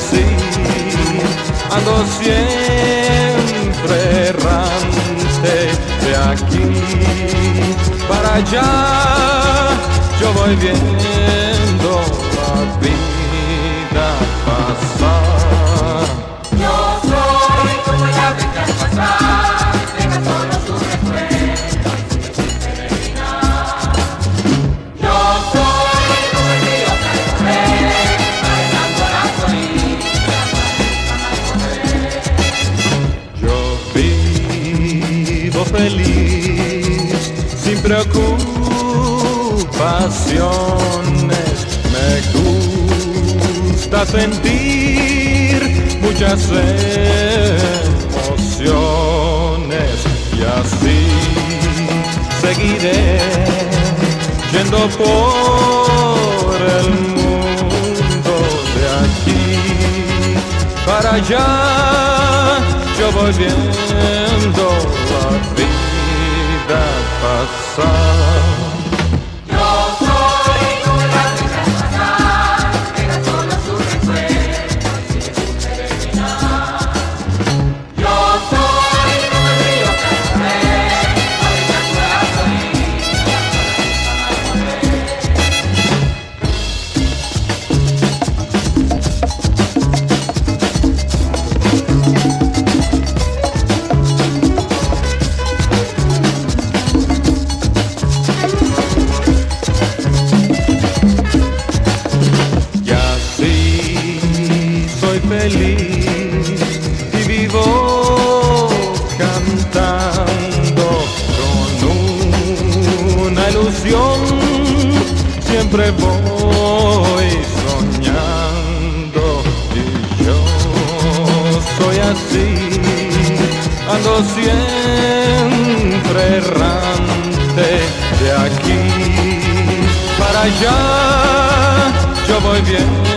así ando siempre errante, de aquí para allá yo voy viendo la vida pasar. Yo soy como el ave que al pasar deja solo su recuerdo y sigue peregrinar. Yo soy como el río que al correr navegando las orillas Yo vivo feliz, sin preocupaciones, me gusta sentir muchas emociones y así seguiré yendo por el mundo, de aquí para allá yo voy viendo la vida pasar. Yo soy como el ave que al pasar deja solo su recuerdo y sigue sin peregrinar. Yo soy como el río que al correr navegando las orillas Y así soy feliz y vivo cantando con una ilusión, siempre voy soñando y yo soy así, ando siempre errante, de aquí para allá yo voy bien.